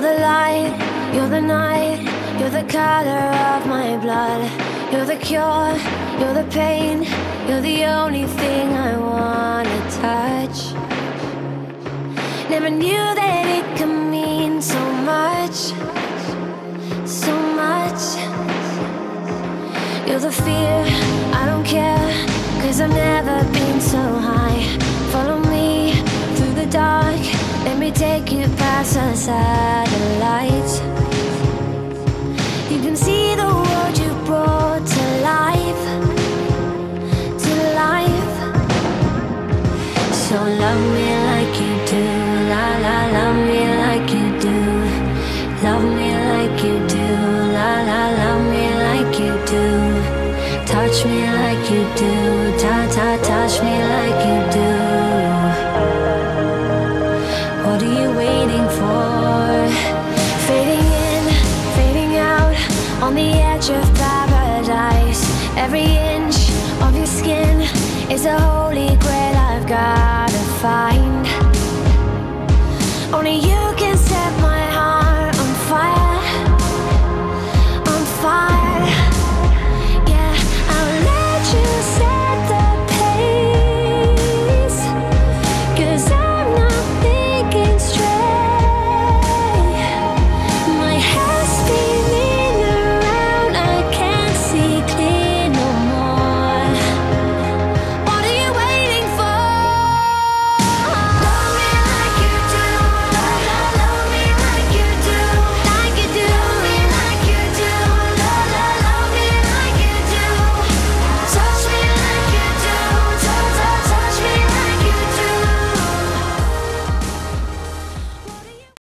the light, you're the night, you're the color of my blood. You're the cure, you're the pain, you're the only thing I wanna touch. Never knew that it could mean so much, so much. You're the fear, I don't care, 'cause I've never been so high. Follow me through the dark, let me take you past the satellites. You can see the world you brought to life, to life. So love me like you do, la la, love me like you do. Love me like you do, la la, love me like you do. Touch me like you do, ta ta, touch me like you do. What are you waiting for? Fading in, fading out, on the edge of paradise. Every inch of your skin is a